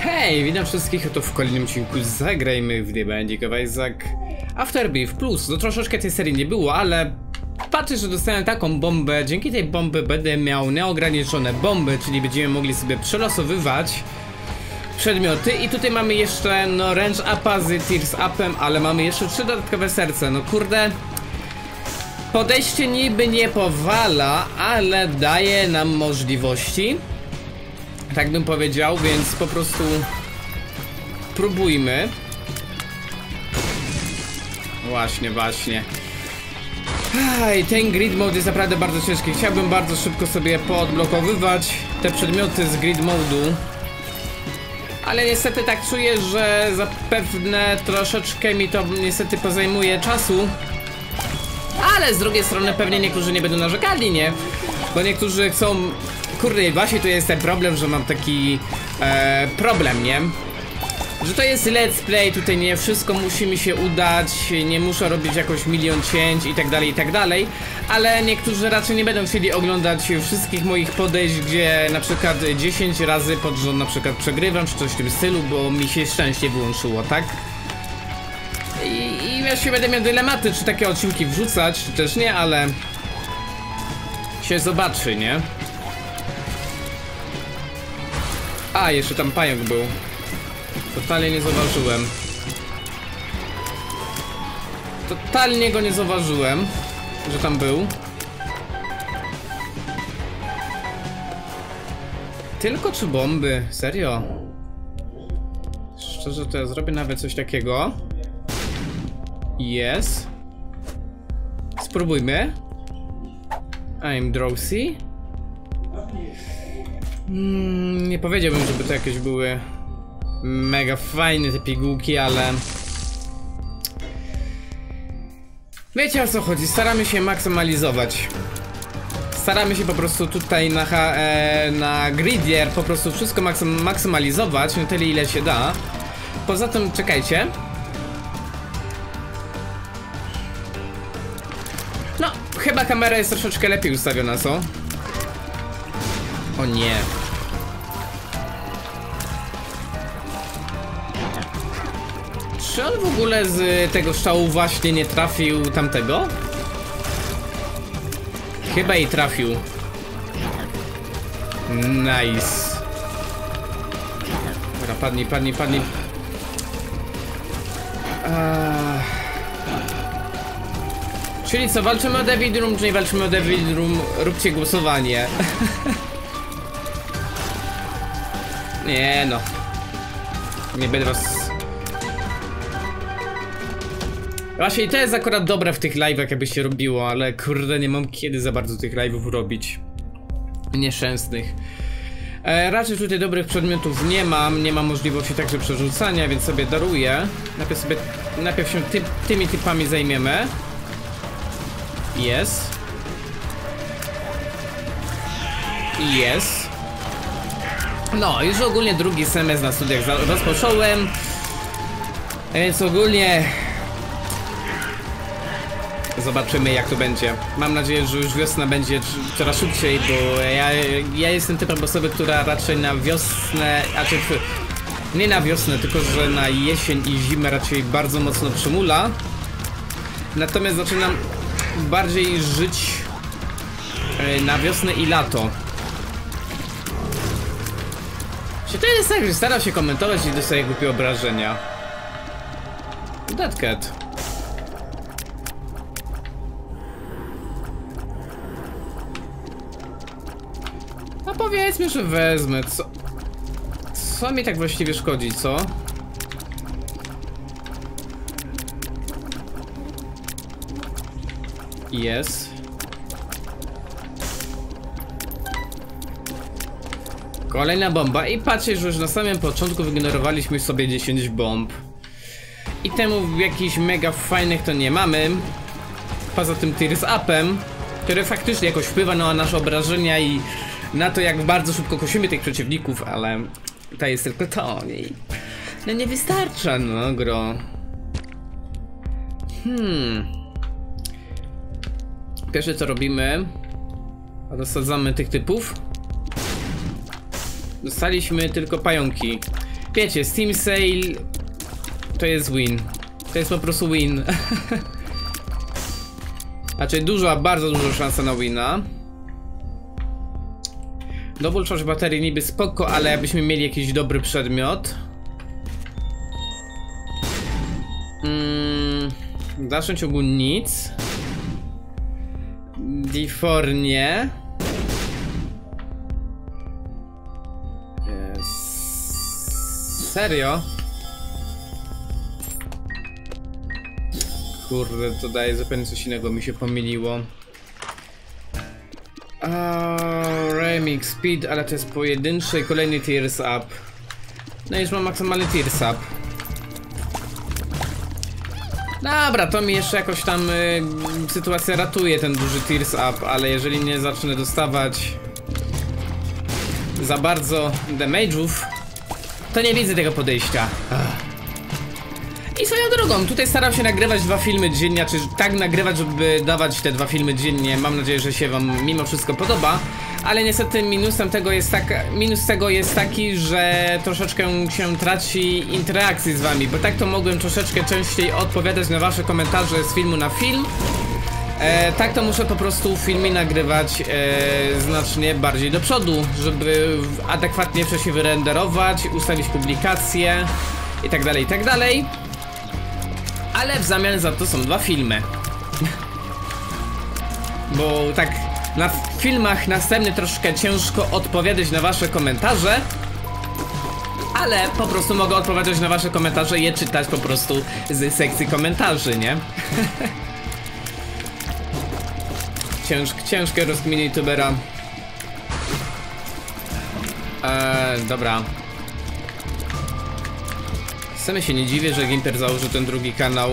Hej, witam wszystkich, to w kolejnym odcinku zagrajmy w The Binding of Isaac Afterbirth Plus. No troszeczkę tej serii nie było, ale patrzę, że dostałem taką bombę. Dzięki tej bomby będę miał nieograniczone bomby, czyli będziemy mogli sobie przelosowywać przedmioty. I tutaj mamy jeszcze, no, range upa z tears upem, ale mamy jeszcze 3 dodatkowe serce. No kurde, podejście niby nie powala, ale daje nam możliwości, tak bym powiedział, więc po prostu próbujmy. Właśnie. Ten grid mode jest naprawdę bardzo ciężki. Chciałbym bardzo szybko sobie poodblokowywać te przedmioty z grid modu, ale niestety tak czuję, że zapewne troszeczkę mi to niestety pozajmuje czasu. Ale z drugiej strony pewnie niektórzy nie będą narzekali, nie? Bo niektórzy chcą... Kurde, właśnie tu jest ten problem, że mam taki problem, nie? Że to jest let's play, tutaj nie wszystko musi mi się udać, nie muszę robić jakoś milion cięć i tak dalej, ale niektórzy raczej nie będą chcieli oglądać wszystkich moich podejść, gdzie na przykład 10 razy pod rząd na przykład przegrywam, czy coś w tym stylu, bo mi się szczęście wyłączyło, tak? I właściwie będę miał dylematy, czy takie odcinki wrzucać, czy też nie, ale się zobaczy, nie? A, jeszcze tam pająk był. Totalnie nie zauważyłem. Totalnie go nie zauważyłem, że tam był. Tylko czy bomby? Serio? Szczerze to ja zrobię nawet coś takiego. Yes. Spróbujmy. I'm drowsy. Nie powiedziałbym, żeby to jakieś były mega fajne te pigułki, ale wiecie, o co chodzi, staramy się maksymalizować. Staramy się po prostu tutaj na gridier po prostu wszystko maksymalizować, no tyle ile się da. Poza tym, czekajcie. No, chyba kamera jest troszeczkę lepiej ustawiona, co? O nie. Czy on w ogóle z tego strzału właśnie nie trafił tamtego? Chyba i trafił. Nice. Dobra, padnij. Czyli co, walczymy o Devil Room, czy nie walczymy o Devil Room? Róbcie głosowanie. Nie no. Nie będę was... Właśnie to jest akurat dobre w tych live'ach, jakby się robiło, ale kurde, nie mam kiedy za bardzo tych live'ów robić. Nieszczęsnych. Raczej tutaj dobrych przedmiotów nie mam możliwości także przerzucania, więc sobie daruję. Najpierw się tymi typami zajmiemy. Jest. No, już ogólnie drugi semestr na studiach rozpocząłem, więc ogólnie zobaczymy, jak to będzie. Mam nadzieję, że już wiosna będzie coraz szybciej, bo ja jestem typem osoby, która raczej na wiosnę, nie na wiosnę, tylko że na jesień i zimę raczej bardzo mocno przymula. Natomiast zaczynam bardziej żyć na wiosnę i lato. Czy to jest tak, że staram się komentować i dostaję głupie obrażenia? Dead Cat. No powiedzmy, że wezmę. Co mi tak właściwie szkodzi, co? Jest. Kolejna bomba i patrzcie, że już na samym początku wygenerowaliśmy sobie 10 bomb. I temu jakichś mega fajnych to nie mamy. Poza tym tears upem, który faktycznie jakoś wpływa na nasze obrażenia i na to, jak bardzo szybko kosimy tych przeciwników, ale to jest tylko to. No nie wystarcza, no gro. Pierwsze co robimy, rozsadzamy tych typów. Dostaliśmy tylko pająki. Wiecie, Steam Sale to jest win. To jest po prostu win. Znaczy bardzo duża szansa na wina. Double charge baterii niby spoko, ale jakbyśmy mieli jakiś dobry przedmiot. W dalszym ciągu nic. Difornie. Serio? Kurde, to daje zupełnie coś innego, mi się pomyliło. Remix Speed, ale to jest pojedynczy i kolejny Tears Up. No już mam maksymalny Tears Up. Dobra, to mi jeszcze jakoś tam sytuacja ratuje, ten duży Tears Up, ale jeżeli nie zacznę dostawać za bardzo damage'ów, to nie widzę tego podejścia. I swoją drogą, tutaj staram się nagrywać 2 filmy dziennie, czy tak nagrywać, żeby dawać te 2 filmy dziennie. Mam nadzieję, że się wam mimo wszystko podoba. Ale niestety minus tego jest taki, że troszeczkę się traci interakcji z wami. Bo tak to mogłem troszeczkę częściej odpowiadać na wasze komentarze z filmu na film. Tak to muszę po prostu filmy nagrywać znacznie bardziej do przodu, żeby adekwatnie wcześniej wyrenderować, ustawić publikację i tak dalej, i tak dalej. Ale w zamian za to są 2 filmy. Bo tak na filmach następnych troszkę ciężko odpowiadać na wasze komentarze. Ale po prostu mogę odpowiadać na wasze komentarze i je czytać po prostu z sekcji komentarzy, nie? Ciężkie rozkminy youtubera. Dobra. Sam się nie dziwię, że Gimper założył ten drugi kanał.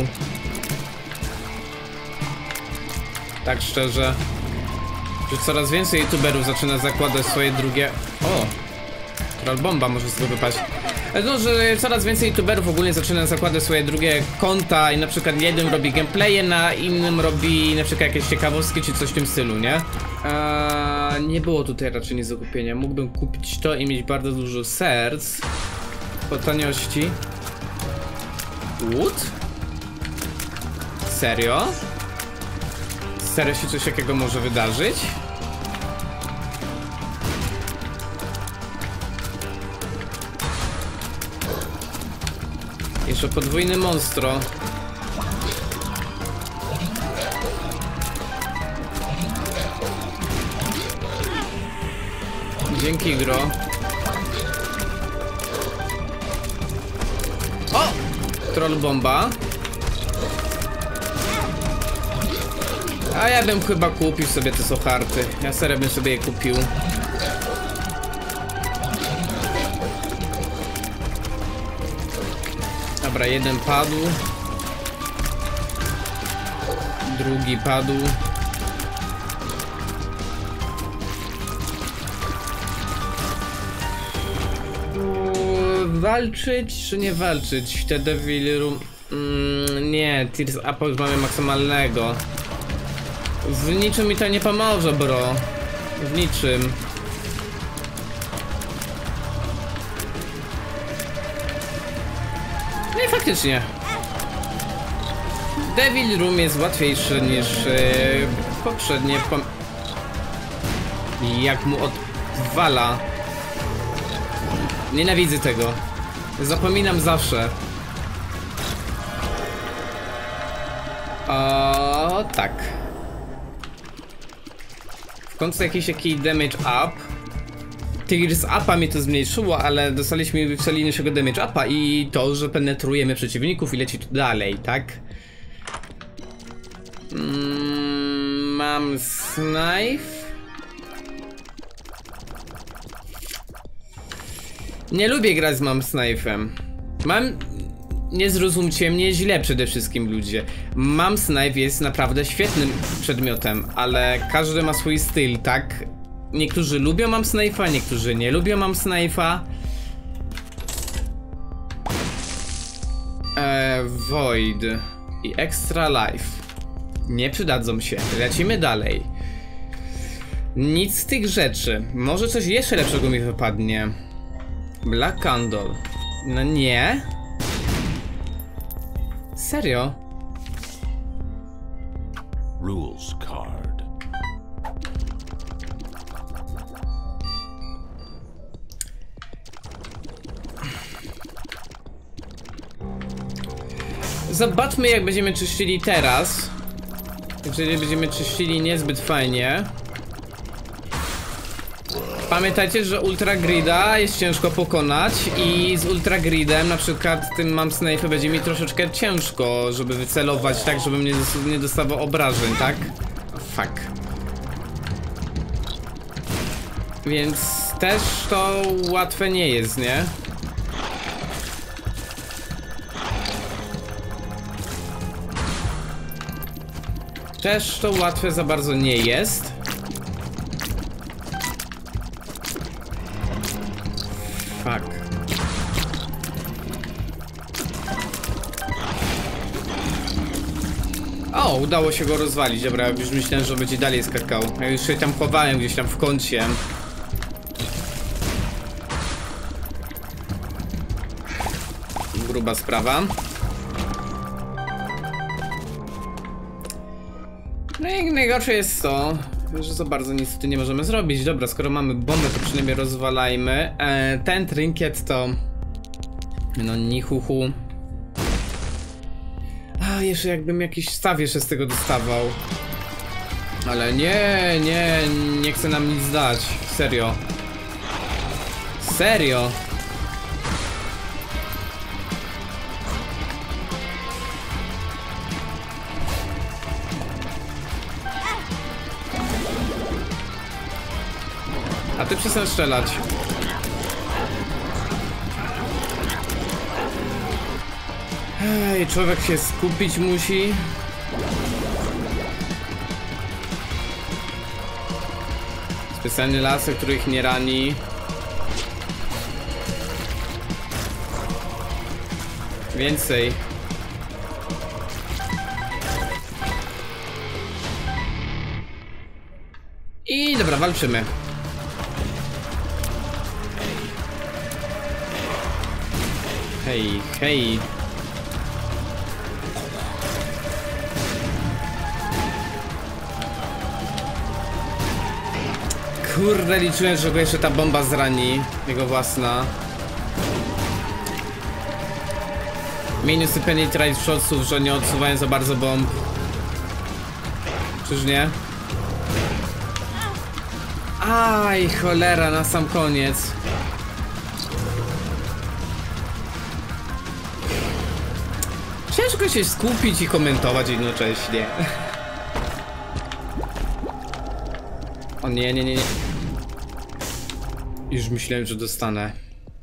Tak szczerze, że coraz więcej youtuberów zaczyna zakładać swoje drugie... O! Troll bomba może z tego wypaść. No, że coraz więcej youtuberów ogólnie zaczyna zakładać swoje drugie konta i na przykład jeden robi gameplaye, na innym robi na przykład jakieś ciekawostki czy coś w tym stylu, nie? Nie było tutaj raczej nic do kupienia. Mógłbym kupić to i mieć bardzo dużo serc po taniości. Wood? Serio? Serio się coś takiego może wydarzyć? Jeszcze podwójny monstro. Dzięki, gro. O! Troll bomba. A ja bym chyba kupił sobie te soharty. Ja serio bym sobie je kupił. Dobra, jeden padł. Drugi padł. Walczyć czy nie walczyć? Te Devil Room... nie, Tears Up już mamy maksymalnego. W niczym mi to nie pomoże, bro. W niczym. No i faktycznie Devil Room jest łatwiejszy niż poprzednie. Jak mu odwala. Nienawidzę tego. Zapominam zawsze. O, tak. W końcu jakiś damage up. Tears upa mi to zmniejszyło, ale dostaliśmy wcześniejszego damage upa i to, że penetrujemy przeciwników i leci tu dalej, tak? Mam knife. Nie lubię grać z Mam Knife'em. Nie zrozumcie mnie źle przede wszystkim, ludzie. Mam Knife jest naprawdę świetnym przedmiotem, ale każdy ma swój styl, tak? Niektórzy lubią Mam Knife'a, niektórzy nie lubią Mam Knife'a. Void i Extra Life nie przydadzą się. Lecimy dalej. Nic z tych rzeczy. Może coś jeszcze lepszego mi wypadnie. Black Candle. No nie. Serio? Rules card. Zobaczmy, jak będziemy czyścili teraz. Jeżeli będziemy czyścili niezbyt fajnie. Pamiętajcie, że Ultra Grida jest ciężko pokonać i z Ultra Gridem, na przykład tym Mam Snape'em, będzie mi troszeczkę ciężko, żeby wycelować tak, żebym nie dostawał obrażeń, tak? Fuck. Więc też to łatwe nie jest, nie? Też to łatwe za bardzo nie jest. Fuck. O, udało się go rozwalić. Dobra, już myślałem, że będzie dalej skakał. Ja już się tam chowałem gdzieś tam w kącie. Gruba sprawa. No i najgorsze jest to, że za bardzo nic tu nie możemy zrobić. Dobra, skoro mamy bombę, to przynajmniej rozwalajmy. Ten trinkiet to... No nichuchu. A, jeszcze jakbym jakiś staw jeszcze z tego dostawał. Ale nie chce nam nic dać. Serio. Serio. A ty przestań strzelać. Ej, człowiek się skupić musi. Specjalny laser, który ich nie rani. Więcej. I dobra, walczymy. Hej, hej. Kurde, liczyłem, że go jeszcze ta bomba zrani. Jego własna. Minusy penetrate shotsów, że nie odsuwają za bardzo bomb. Czyż nie? Aj, cholera, na sam koniec. Ciężko się skupić i komentować jednocześnie. O nie. Już myślałem, że dostanę.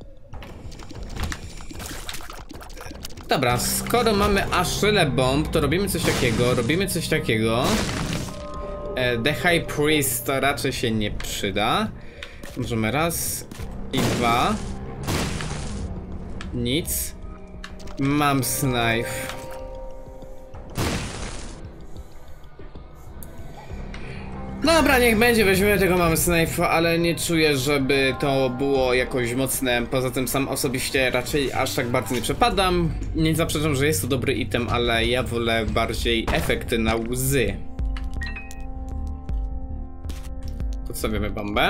Dobra, skoro mamy aż tyle bomb, to robimy coś takiego. The High Priest to raczej się nie przyda. Możemy raz i dwa. Nic. Mam Snape. Dobra, niech będzie, weźmiemy tego Mam Snape, ale nie czuję, żeby to było jakoś mocne. Poza tym sam osobiście raczej aż tak bardzo nie przepadam. Nie zaprzeczam, że jest to dobry item, ale ja wolę bardziej efekty na łzy. Podstawiamy bombę.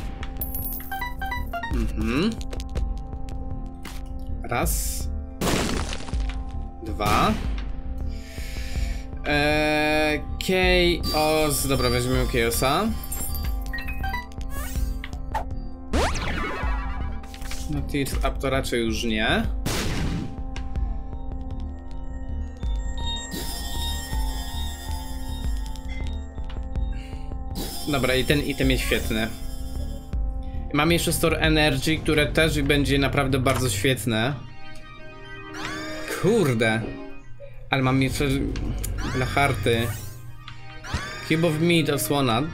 Raz. Dwa. Chaos. Dobra, weźmiemy Chaosa. No Tears Up to raczej już nie. Dobra, i ten item jest świetny. Mamy jeszcze Store Energy, które też będzie naprawdę bardzo świetne. Kurde. Ale mam jeszcze dla harty. Cube of Meat osłona.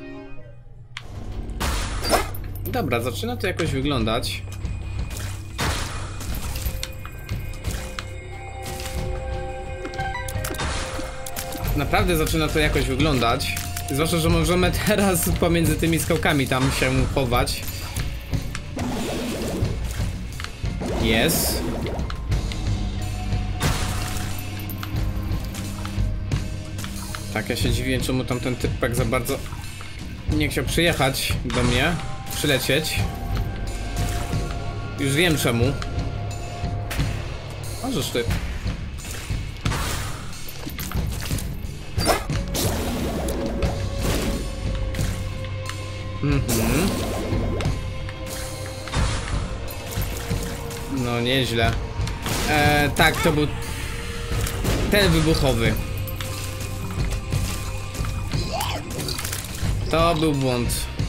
Dobra, zaczyna to jakoś wyglądać. Naprawdę zaczyna to jakoś wyglądać. Zwłaszcza, że możemy teraz pomiędzy tymi skałkami tam się chować. Jest. Tak, ja się dziwię, czemu tamten typek za bardzo nie chciał przyjechać do mnie, przylecieć. Już wiem czemu. Możesz ty. No nieźle. Tak, to był ten wybuchowy. To był błąd.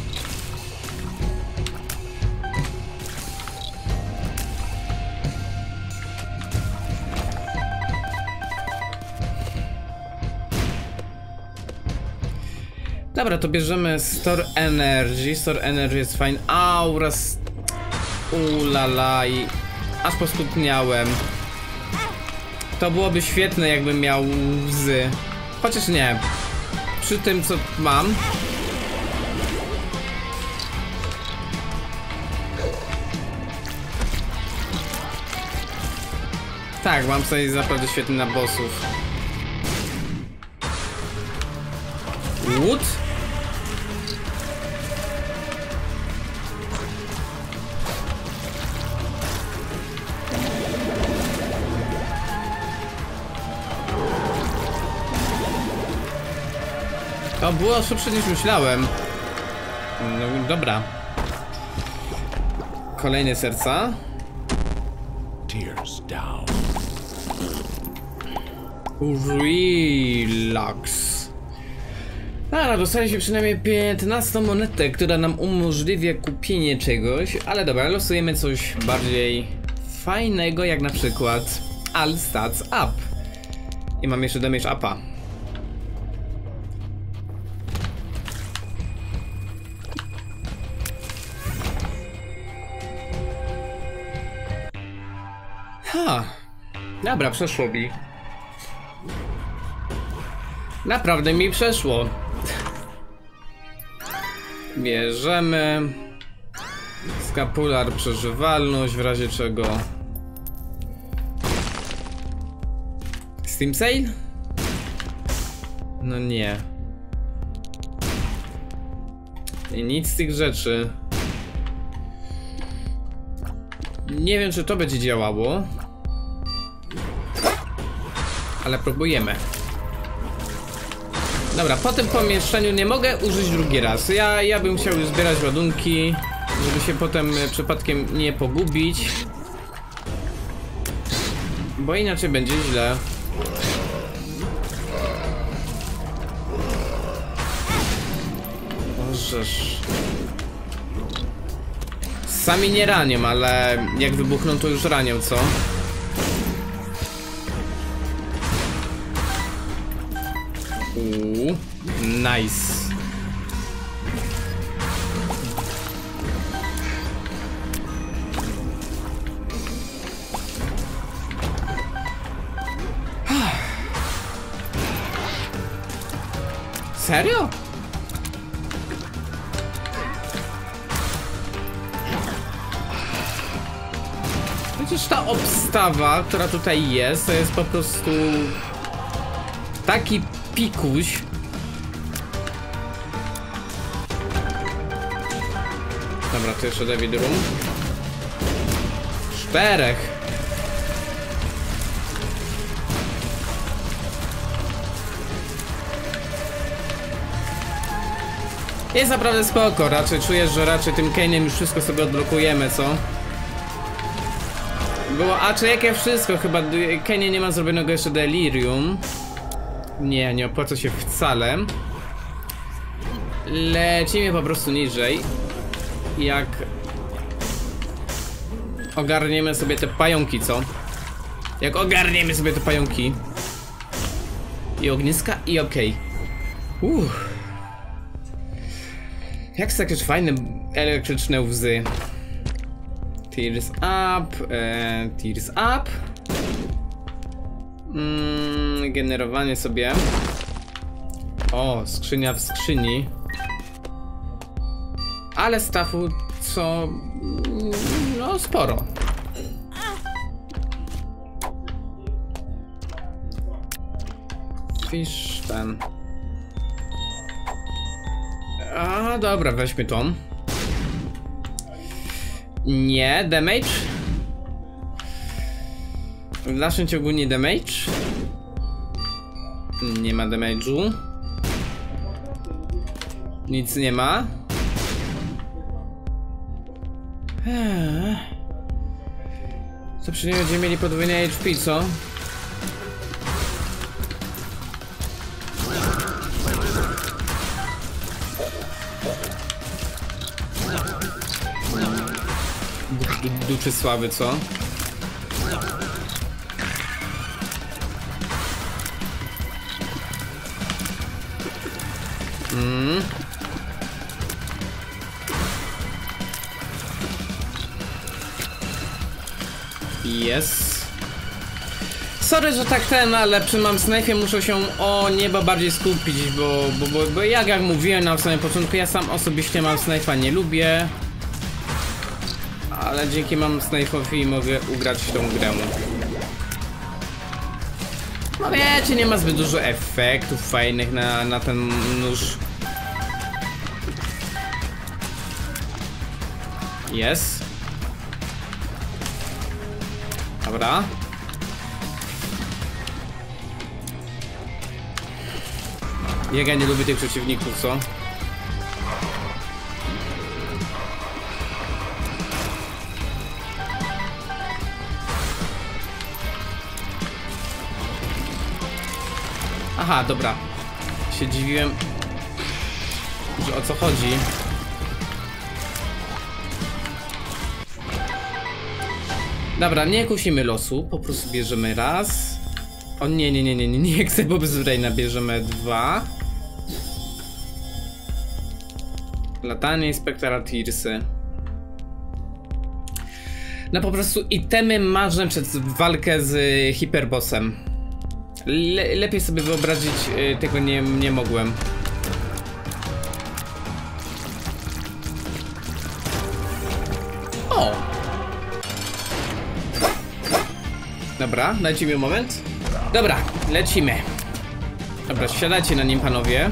Dobra, to bierzemy Store Energy. Store Energy jest fajny. Aura. Ulala i aż poskutniałem. To byłoby świetne, jakbym miał łzy. Chociaż nie. Przy tym, co mam. Tak, mam sobie naprawdę świetny na bossów. Wood? To było szybsze niż myślałem. No dobra. Kolejne serca. Tears down. Relax. Dobra, dostaliśmy przynajmniej 15 monetę, która nam umożliwia kupienie czegoś. Ale dobra, losujemy coś bardziej fajnego, jak na przykład All Stats Up. I mam jeszcze damage upa. Dobra, przeszło mi. Naprawdę mi przeszło. Bierzemy skapular, przeżywalność, w razie czego. Steam Sale? No nie. I nic z tych rzeczy. Nie wiem, czy to będzie działało. Ale próbujemy. Dobra, po tym pomieszczeniu nie mogę użyć drugi raz. Ja bym chciał już zbierać ładunki, żeby się potem przypadkiem nie pogubić. Bo inaczej będzie źle. Możesz. Sami nie ranią, ale jak wybuchną, to już ranią, co? Nice. Serio? Przecież ta obstawa, która tutaj jest, to jest po prostu taki pikuś. Dobra, to jeszcze David Room. 4. Jest naprawdę spoko, raczej czuję, że raczej tym Kane'em już wszystko sobie odblokujemy, co? Było, a czy jakie wszystko, chyba Kenie nie ma zrobionego jeszcze Delirium. Nie opłaca się wcale. Lecimy po prostu niżej. Jak ogarniemy sobie te pająki, co? Jak ogarniemy sobie te pająki i ogniska i okej. Jak są jakieś fajne elektryczne łzy. Tears up, tears up. Generowanie sobie. O, skrzynia w skrzyni. Ale stafu co... no sporo. Fish ten. A dobra, weźmy tą. Nie, damage? W naszym ciągu nie damage? Nie ma damage'u. Nic nie ma. Co przynajmniej będziemy mieli podwójne HP, co? Duczy słaby, co? Jest. Sorry, że tak ale przy mam snajpie muszę się o niebo bardziej skupić, bo jak mówiłem na samym początku, ja sam osobiście mam snajpa nie lubię. Ale dzięki mam snajpowi mogę ugrać w tą grę. No wiecie, nie ma zbyt dużo efektów fajnych na ten nóż. Jest. Dobra. Ja nie lubię tych przeciwników, co? Aha, dobra. Się dziwiłem, że o co chodzi. Dobra, nie kusimy losu, po prostu bierzemy raz. O nie chcę Bobsbraina, bierzemy 2. Latanie i Spectral Tearsy. No po prostu itemy marzę przed walkę z hiperbossem. Lepiej sobie wyobrazić tego nie mogłem. O! Dobra, dajcie mi moment. Dobra, lecimy. Dobra, siadajcie na nim, panowie.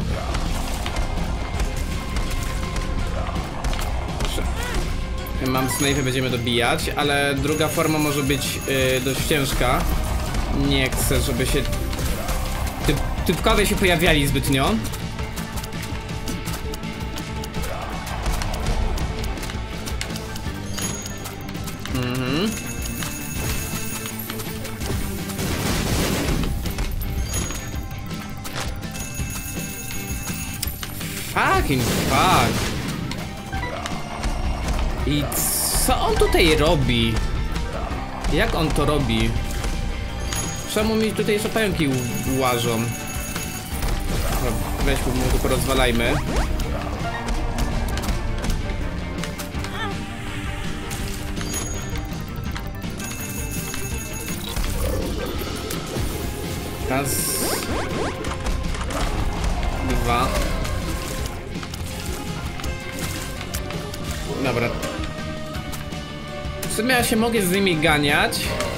Mam snajpę, będziemy dobijać, ale druga forma może być dość ciężka. Nie chcę, żeby się typkowie się pojawiali zbytnio. Fucking fuck. I co on tutaj robi? Jak on to robi? Czemu mi tutaj jeszcze pająki łażą? Weźmy mu to porozwalajmy. Raz. 2. Dobra. W sumie ja się mogę z nimi ganiać.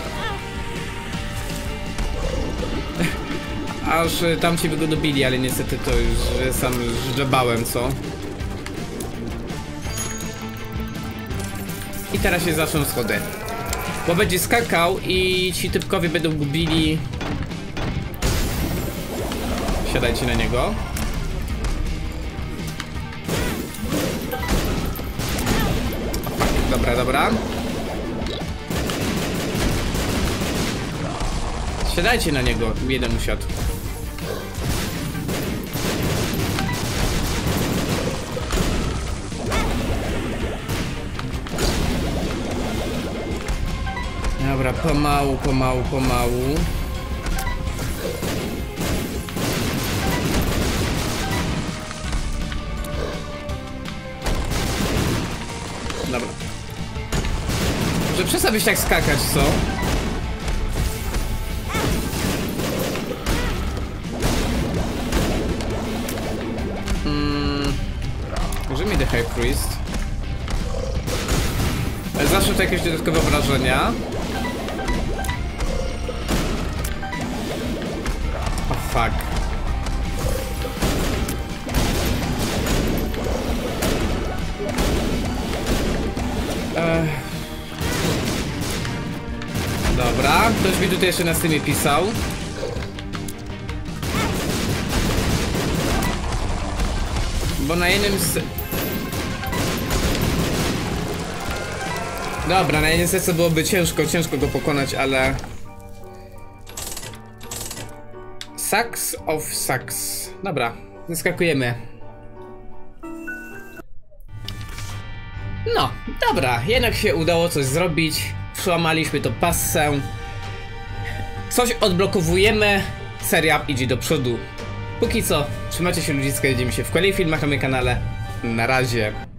Aż tam ci by go dobili, ale niestety to już sam żdżebałem, co? I teraz się zaczną schody. Bo będzie skakał i ci typkowie będą gubili. Siadajcie na niego. Dobra, dobra. Siadajcie na niego, jeden usiadł. Dobra, pomału. Dobra. Że przestań tak skakać, co? Może mi The High Priest. Zawsze to jakieś dodatkowe wrażenia. O fuck. Ktoś mi tutaj jeszcze na Steamie pisał. Bo na jednym z... Dobra, na jednym sercu byłoby ciężko go pokonać, ale... Sucks of sucks. Dobra, wyskakujemy. No, dobra, jednak się udało coś zrobić. Przełamaliśmy to passę. Coś odblokowujemy. Seria idzie do przodu. Póki co, trzymajcie się ludziska, widzimy się w kolejnych filmach na moim kanale. Na razie.